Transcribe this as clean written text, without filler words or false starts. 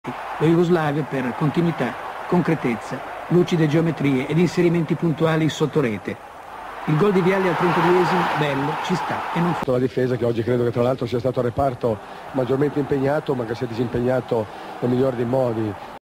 Lo Jugoslavia per continuità, concretezza, lucide geometrie ed inserimenti puntuali sotto rete. Il gol di Vialli al 32esimo, bello, ci sta e non fa. La difesa che oggi credo che tra l'altro sia stato il reparto maggiormente impegnato, ma che si è disimpegnato nel migliore dei modi.